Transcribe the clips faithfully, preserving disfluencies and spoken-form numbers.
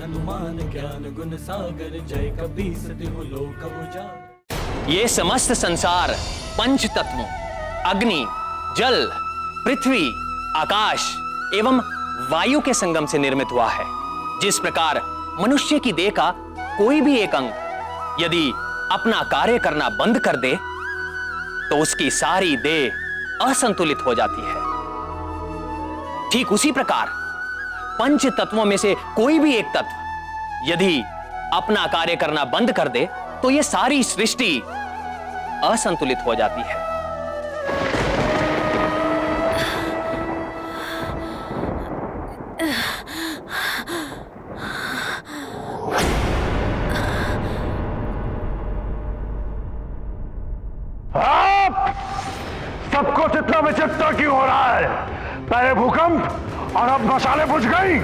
हनुमान ज्ञान गुण सागर जय कपीस तिहु लोक उजागर। ये समस्त संसार पंच तत्वों अग्नि, जल, पृथ्वी, आकाश एवं वायु के संगम से निर्मित हुआ है। जिस प्रकार मनुष्य की देह का कोई भी एक अंग यदि अपना कार्य करना बंद कर दे तो उसकी सारी देह असंतुलित हो जाती है, ठीक उसी प्रकार पंच तत्वों में से कोई भी एक तत्व यदि अपना कार्य करना बंद कर दे तो यह सारी सृष्टि असंतुलित हो जाती है। सब कुछ इतना विचित्र क्यों हो रहा है? पहले भूकंप और अब मशालें बुझ गई।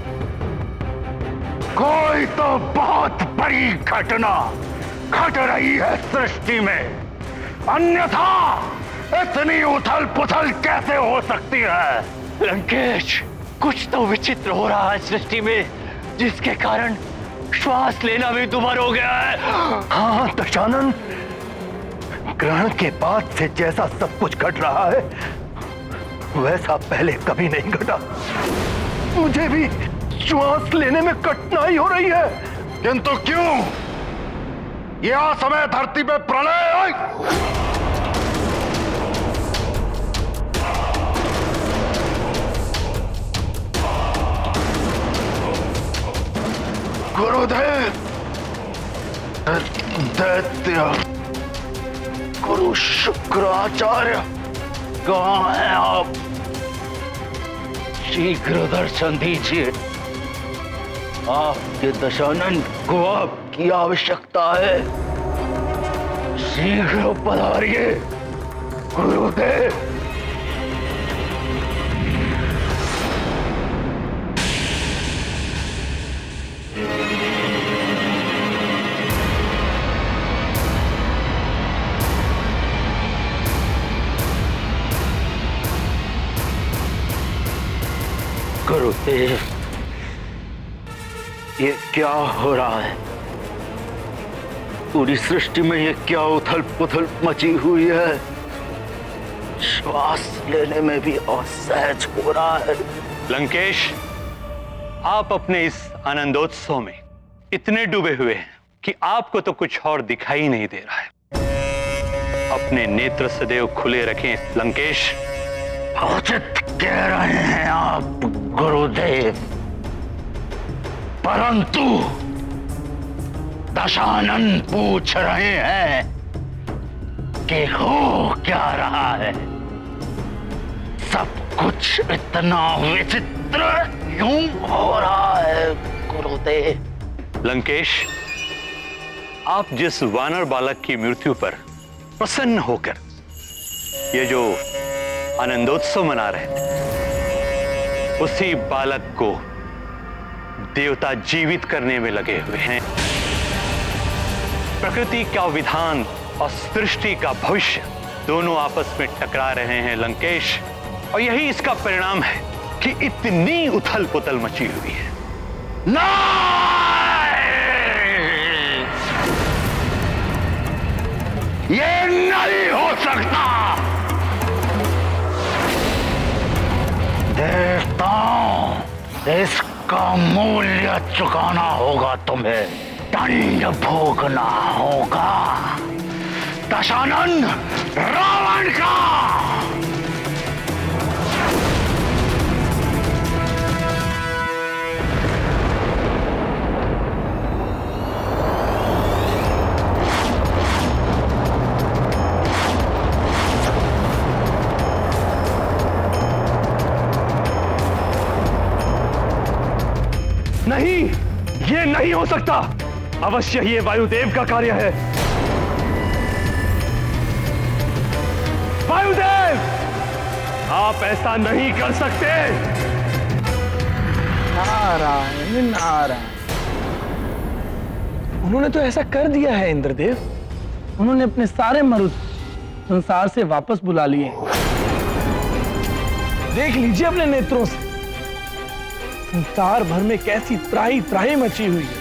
कोई तो बहुत बड़ी घटना घट रही है सृष्टि में, अन्यथा इतनी उथल पुथल कैसे हो सकती है? लंकेश, कुछ तो विचित्र हो रहा है सृष्टि में, जिसके कारण श्वास लेना भी दुभर हो गया है। हाँ दशानन, ग्रहण के बाद से जैसा सब कुछ घट रहा है वैसा पहले कभी नहीं घटा। मुझे भी श्वास लेने में कठिनाई हो रही है। किंतु क्यों? यह समय धरती पे प्रलय। गुरुदेव, दैत्य गुरु शुक्राचार्य, कहाँ हैं आप? शीघ्र दर्शन दीजिए। आपके दशानन को आपकी आवश्यकता है। शीघ्र पधारिए गुरुदेव। गुरुदेव, ये क्या हो रहा है? पूरी सृष्टि में ये क्या उथल पुथल मची हुई है? श्वास लेने में भी असहज हो रहा है। लंकेश, आप अपने इस आनंदोत्सव में इतने डूबे हुए हैं कि आपको तो कुछ और दिखाई नहीं दे रहा है। अपने नेत्र सदैव खुले रखें लंकेश। उचित कह रहे हैं आप गुरुदेव, परंतु दशानन पूछ रहे हैं कि हो क्या रहा है? सब कुछ इतना विचित्र क्यों हो रहा है गुरुदेव? लंकेश, आप जिस वानर बालक की मृत्यु पर प्रसन्न होकर ये जो आनंदोत्सव मना रहे थे, उसी बालक को देवता जीवित करने में लगे हुए हैं। प्रकृति का विधान और सृष्टि का भविष्य दोनों आपस में टकरा रहे हैं लंकेश, और यही इसका परिणाम है कि इतनी उथल पुथल मची हुई है। नहीं! ये नहीं हो सकता। देवताओं, इसका मूल्य चुकाना होगा तुम्हें, दंड भोगना होगा। दशानन, रावण का नहीं, ये नहीं हो सकता। अवश्य ही ये वायुदेव का कार्य है। वायुदेव, आप ऐसा नहीं कर सकते। नारायण नारायण, उन्होंने तो ऐसा कर दिया है इंद्रदेव। उन्होंने अपने सारे मरुद संसार से वापस बुला लिए। देख लीजिए अपने नेत्रों से, संसार भर में कैसी त्राही त्राही मची हुई है।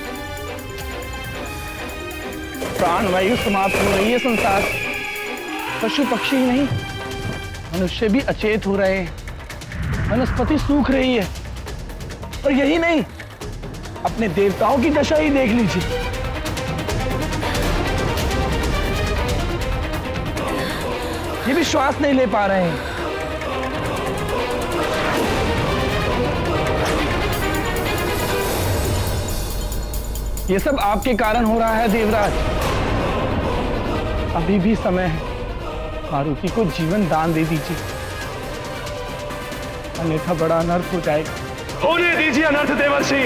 प्राण वायु समाप्त हो रही है संसार, पशु पक्षी ही नहीं मनुष्य भी अचेत हो रहे हैं, वनस्पति सूख रही है। और यही नहीं, अपने देवताओं की दशा ही देख लीजिए। ये भी श्वास नहीं ले पा रहे हैं। ये सब आपके कारण हो रहा है देवराज। अभी भी समय है, मारुति को जीवन दान दे दीजिए, अन्यथा बड़ा अनर्थ हो जाएगा। होने दीजिए अनर्थ देवर्षि।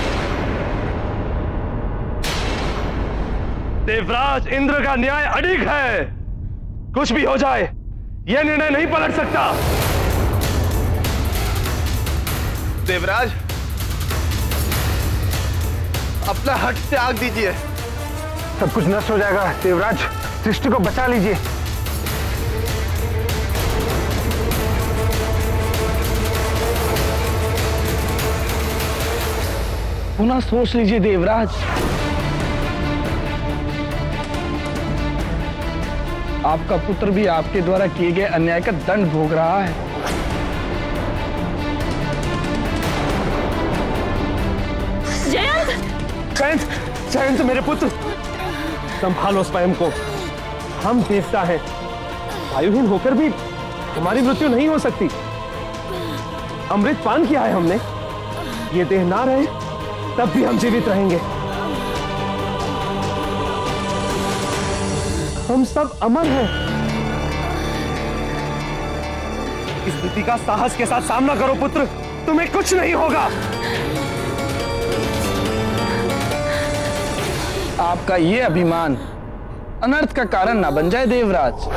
देवराज इंद्र का न्याय अडिग है, कुछ भी हो जाए यह निर्णय नहीं पलट सकता। देवराज, अपना हट त्याग दीजिए। सब कुछ नष्ट हो जाएगा देवराज, सृष्टि को बचा लीजिए। पुनः सोच लीजिए देवराज। आपका पुत्र भी आपके द्वारा किए गए अन्याय का दंड भोग रहा है। जयंत! जयंत, जयंत मेरे पुत्र, संभालो स्वयं को। हम देवता हैं, वायुहीन होकर भी हमारी मृत्यु नहीं हो सकती। अमृत पान किया है हमने, ये देह ना रहे तब भी हम जीवित रहेंगे। हम सब अमर हैं। इस स्थिति का साहस के साथ सामना करो पुत्र, तुम्हें कुछ नहीं होगा। आपका ये अभिमान अनर्थ का कारण ना बन जाए देवराज।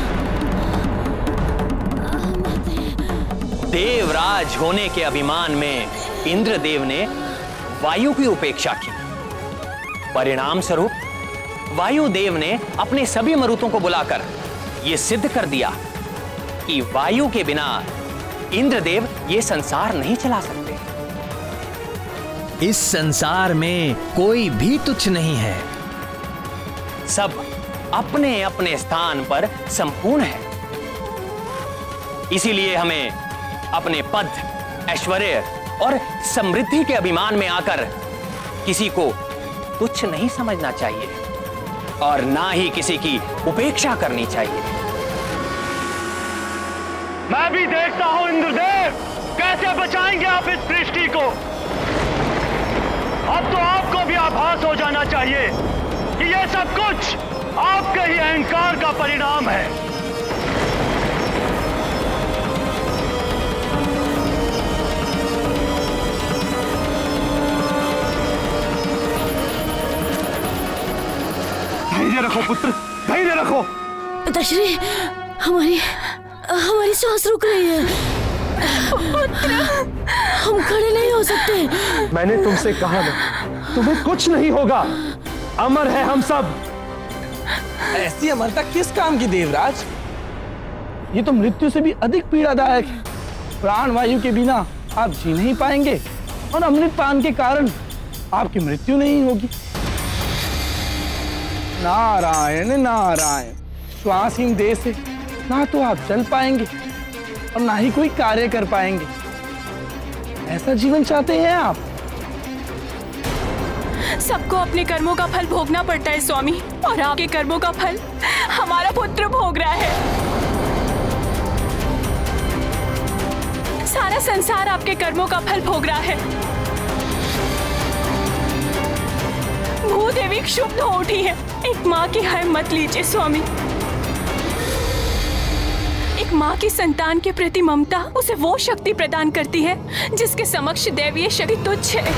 देवराज होने के अभिमान में इंद्रदेव ने वायु की उपेक्षा की। परिणाम स्वरूप वायुदेव ने अपने सभी मरुतों को बुलाकर यह सिद्ध कर दिया कि वायु के बिना इंद्रदेव ये संसार नहीं चला सकते। इस संसार में कोई भी तुच्छ नहीं है, सब अपने अपने स्थान पर संपूर्ण है। इसीलिए हमें अपने पद, ऐश्वर्य और समृद्धि के अभिमान में आकर किसी को तुच्छ नहीं समझना चाहिए और ना ही किसी की उपेक्षा करनी चाहिए। मैं भी देखता हूं इंद्रदेव, कैसे बचाएंगे आप इस सृष्टि को। अब तो आपको भी आभास हो जाना चाहिए कि यह सब कुछ आपके ही अहंकार का परिणाम है। धैर्य रखो पुत्र, धैर्य रखो। पिताश्री, हमारी हमारी सांस रुक रही है। पुत्र, हम खड़े नहीं हो सकते। मैंने तुमसे कहा ना, तुम्हें कुछ नहीं होगा। अमर है हम सब। ऐसी अमरता किस काम की देवराज? ये तो मृत्यु से भी अधिक पीड़ादायक है। प्राण वायु के बिना आप जी नहीं पाएंगे और अमृत पान के कारण आपकी मृत्यु नहीं होगी। नारायण नारायण, श्वासहीन देह से ना तो आप चल पाएंगे और ना ही कोई कार्य कर पाएंगे। ऐसा जीवन चाहते हैं आप? सबको अपने कर्मों का फल भोगना पड़ता है स्वामी, और आपके कर्मों का फल हमारा पुत्र भोग रहा है। सारा संसार आपके कर्मों का फल भोग रहा है। भूदेवी क्षुब्ध हो उठी है। एक माँ की हाय मत लीजिए स्वामी। एक माँ की संतान के प्रति ममता उसे वो शक्ति प्रदान करती है जिसके समक्ष दैवीय शक्ति तुच्छ है।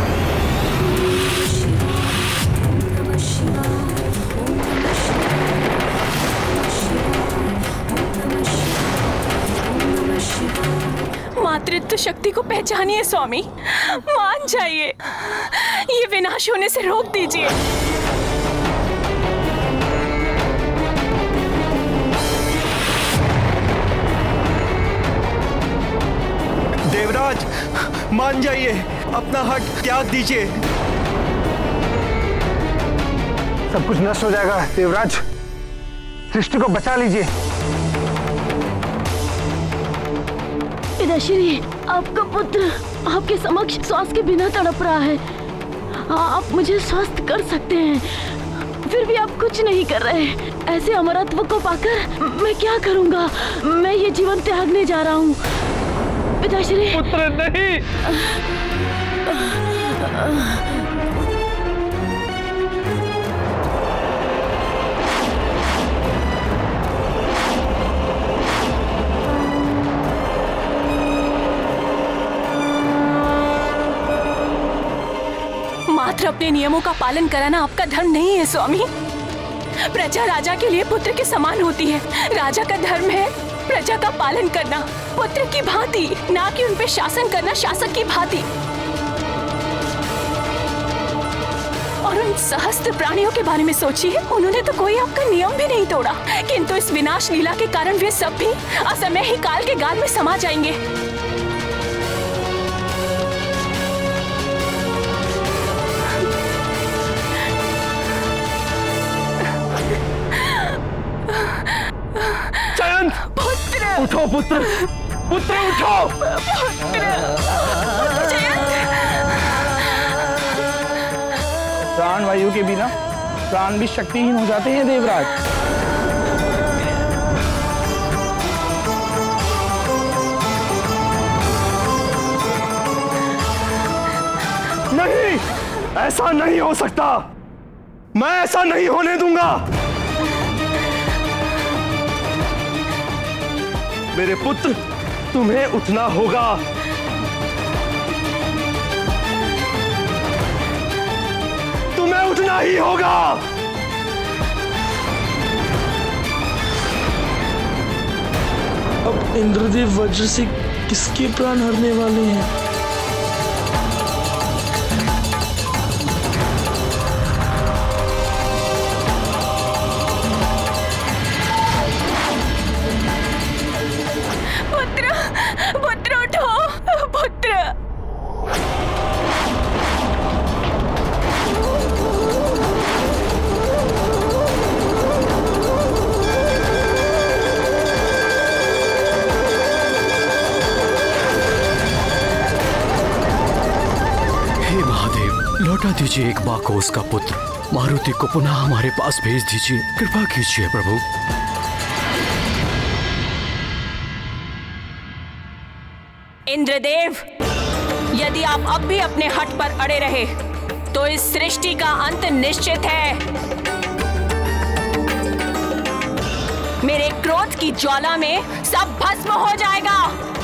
मातृत्व शक्ति को पहचानिए स्वामी, मान जाइए, ये विनाश होने से रोक दीजिए। देवराज, मान जाइए, अपना हट त्याग दीजिए। सब कुछ नष्ट हो जाएगा देवराज, सृष्टि को बचा लीजिए। पिताश्री, आपका पुत्र आपके समक्ष श्वास के बिना तड़प रहा है। आप मुझे स्वस्थ कर सकते हैं, फिर भी आप कुछ नहीं कर रहे। ऐसे अमरत्व को पाकर मैं क्या करूंगा? मैं ये जीवन त्यागने जा रहा हूँ। पिताश्री, पुत्र नहीं। मात्र अपने नियमों का पालन कराना आपका धर्म नहीं है स्वामी। प्रजा राजा के लिए पुत्र के समान होती है। राजा का धर्म है प्रजा का पालन करना, पुत्र की भांति, ना कि उन पे शासन करना शासक की भांति। और उन सहस्त्र प्राणियों के बारे में सोचिए, उन्होंने तो कोई आपका नियम भी नहीं तोड़ा, किंतु इस विनाश लीला के कारण वे सब भी असमय ही काल के गाल में समा जाएंगे। उठो पुत्र, पुत्र उठो। प्राण वायु के बिना प्राण भी शक्तिहीन हो जाते हैं देवराज। नहीं, ऐसा नहीं हो सकता। मैं ऐसा नहीं होने दूंगा। मेरे पुत्र, तुम्हें उठना होगा। तुम्हें उठना ही होगा। अब इंद्रदेव वज्र से किसके प्राण हरने वाले हैं? लौटा दीजिए एक बाकोस का पुत्र। मारुति को पुनः हमारे पास भेज दीजिए, कृपा कीजिए प्रभु। इंद्रदेव, यदि आप अब भी अपने हट पर अड़े रहे तो इस सृष्टि का अंत निश्चित है। मेरे क्रोध की ज्वाला में सब भस्म हो जाएगा।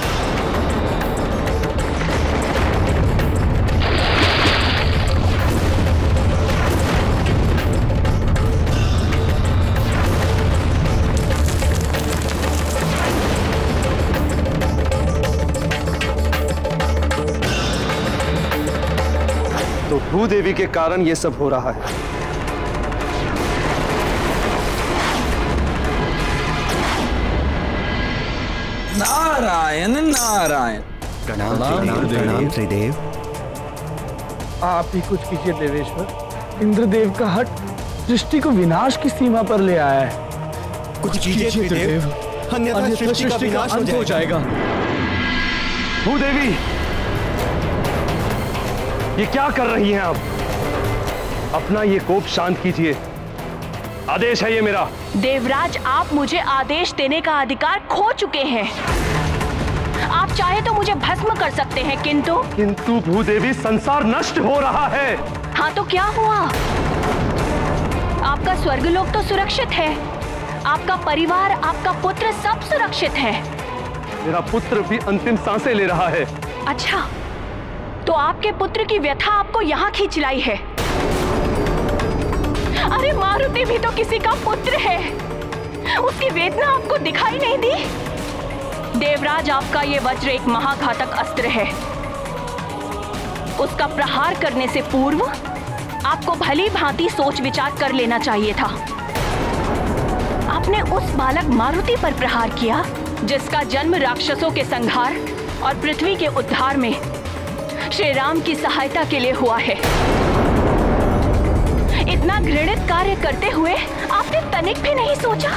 तो भूदेवी के कारण ये सब हो रहा है। नारायण नारायण। प्रणाम प्रणाम त्रिदेव। आप ही कुछ कीजिए देवेश्वर। इंद्रदेव का हट सृष्टि को विनाश की सीमा पर ले आया है। कुछ कीजिए त्रिदेव, अन्यथा सृष्टि का विनाश हो जाएगा। भूदेवी, ये क्या कर रही हैं आप? अपना ये कोप शांत कीजिए। आदेश है ये मेरा। देवराज, आप मुझे आदेश देने का अधिकार खो चुके हैं। आप चाहे तो मुझे भस्म कर सकते हैं, किंतु किंतु भूदेवी, संसार नष्ट हो रहा है। हाँ तो क्या हुआ? आपका स्वर्गलोक तो सुरक्षित है, आपका परिवार, आपका पुत्र सब सुरक्षित है। मेरा पुत्र भी अंतिम सांसें ले रहा है। अच्छा, तो आपके पुत्र की व्यथा आपको यहाँ खींच लाई है। अरे मारुति भी तो किसी का पुत्र है, उसकी वेदना आपको दिखाई नहीं दी? देवराज, आपका ये वज्र एक महाघातक अस्त्र है। उसका प्रहार करने से पूर्व आपको भली भांति सोच विचार कर लेना चाहिए था। आपने उस बालक मारुति पर प्रहार किया जिसका जन्म राक्षसों के संहार और पृथ्वी के उद्धार में श्री राम की सहायता के लिए हुआ है। इतना घृणित कार्य करते हुए आपने तनिक भी नहीं सोचा?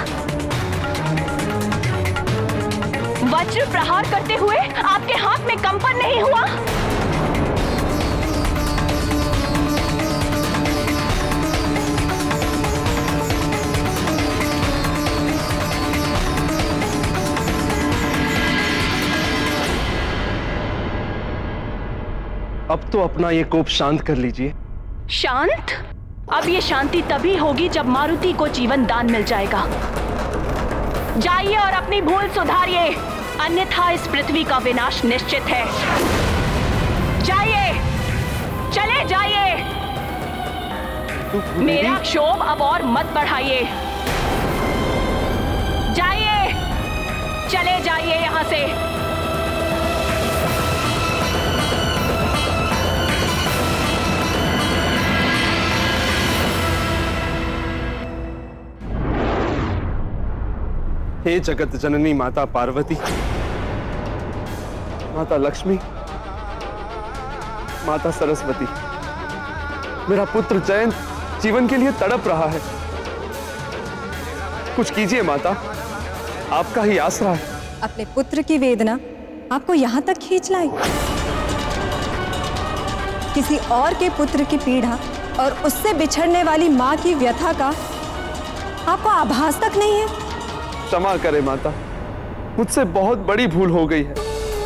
वज्र प्रहार करते हुए आपके हाथ में कंपन नहीं हुआ? अब तो अपना ये कोप शांत कर लीजिए। शांत? अब ये शांति तभी होगी जब मारुति को जीवन दान मिल जाएगा। जाइए और अपनी भूल सुधारिए, अन्यथा इस पृथ्वी का विनाश निश्चित है। जाइए, चले जाइए। मेरा क्षोभ अब और मत बढ़ाइए। जाइए, चले जाइए यहां से। हे जगत जननी माता पार्वती, माता लक्ष्मी, माता सरस्वती, मेरा पुत्र जयंत जीवन के लिए तड़प रहा है। कुछ कीजिए माता, आपका ही आसरा है। अपने पुत्र की वेदना आपको यहाँ तक खींच लाई। किसी और के पुत्र की पीड़ा और उससे बिछड़ने वाली माँ की व्यथा का आपको आभास तक नहीं है। क्षमा करें माता, मुझसे बहुत बड़ी भूल हो गई है।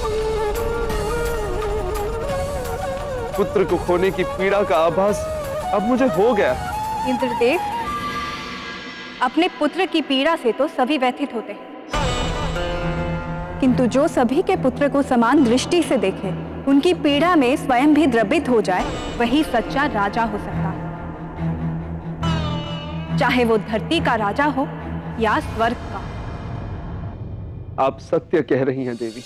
पुत्र को खोने की पीड़ा का आभास अब मुझे हो गया। इंद्रदेव, अपने पुत्र की पीड़ा से तो सभी व्यथित होते हैं, किंतु जो सभी के पुत्र को समान दृष्टि से देखे, उनकी पीड़ा में स्वयं भी द्रवित हो जाए, वही सच्चा राजा हो सकता है। चाहे वो धरती का राजा हो या स्वर्ग का। आप सत्य कह रही हैं देवी।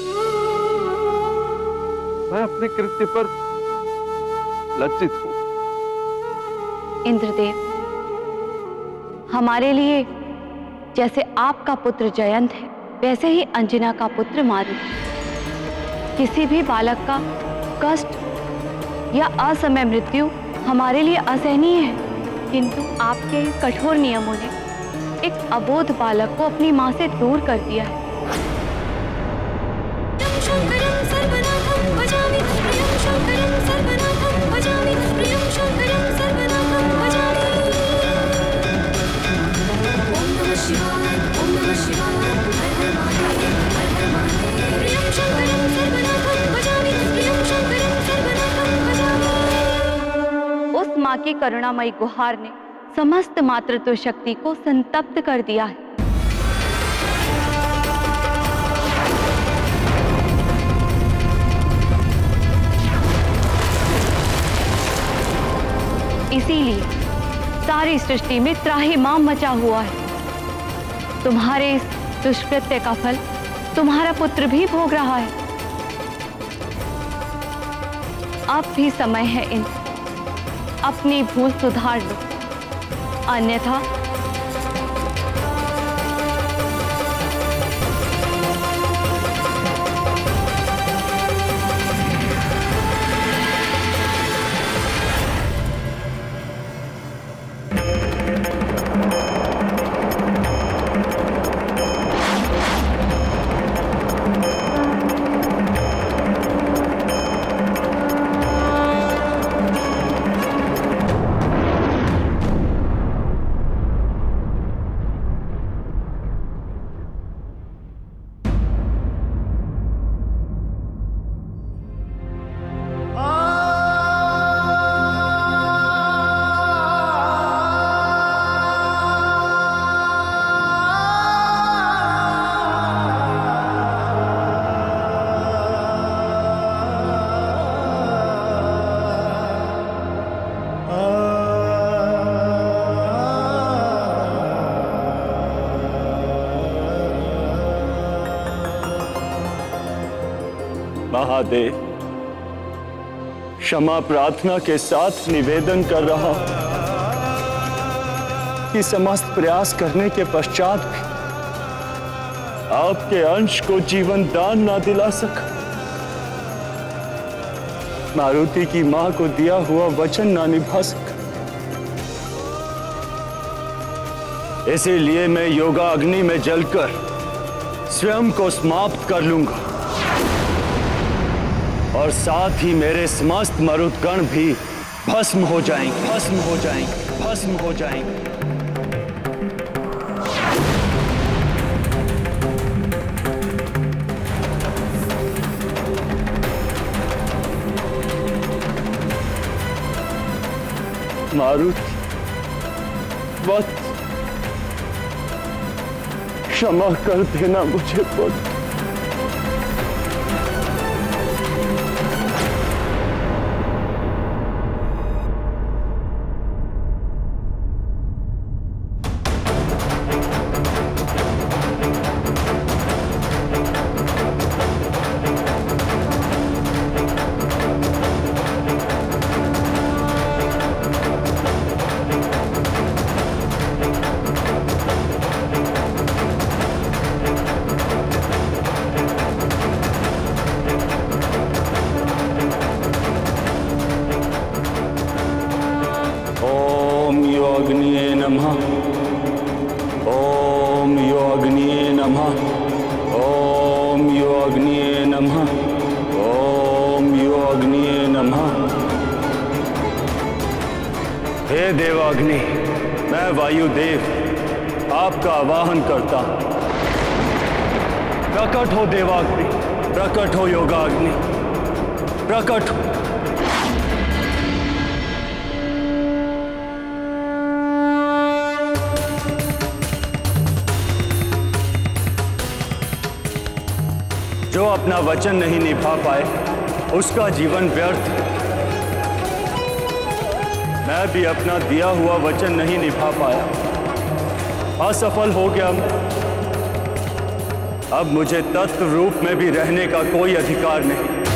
मैं अपने कृत्य पर लज्जित हूं। इंद्रदेव, हमारे लिए जैसे आपका पुत्र जयंत है, वैसे ही अंजना का पुत्र मारुति। किसी भी बालक का कष्ट या असमय मृत्यु हमारे लिए असहनीय है, किंतु आपके कठोर नियमों ने एक अबोध बालक को अपनी मां से दूर कर दिया है। उस मां की करुणामयी गुहार ने समस्त मातृत्व शक्ति को संतप्त कर दिया है। इसीलिए सारी सृष्टि में त्राहिमाम मचा हुआ है। तुम्हारे इस दुष्कृत्य का फल तुम्हारा पुत्र भी भोग रहा है। अब भी समय है इन अपनी भूल सुधार लो, अन्यथा महादेव, क्षमा प्रार्थना के साथ निवेदन कर रहा हूं कि समस्त प्रयास करने के पश्चात भी आपके अंश को जीवन दान ना दिला सका। मारुति की मां को दिया हुआ वचन ना निभा सका। इसीलिए मैं योगा अग्नि में जलकर स्वयं को समाप्त कर लूंगा और साथ ही मेरे समस्त मरुदगण भी भस्म हो जाएंगे, भस्म हो जाएंगे, भस्म हो जाएंगे। मारुति, वत्स, क्षमा कर देना मुझे पुत्र। हे देवाग्नि, मैं वायुदेव आपका आवाहन करता हूं। प्रकट हो देवाग्नि, प्रकट हो योगाग्नि, प्रकट हो। जो अपना वचन नहीं निभा पाए उसका जीवन व्यर्थ है। मैं भी अपना दिया हुआ वचन नहीं निभा पाया, असफल हो गया मैं। अब मुझे तत्व रूप में भी रहने का कोई अधिकार नहीं।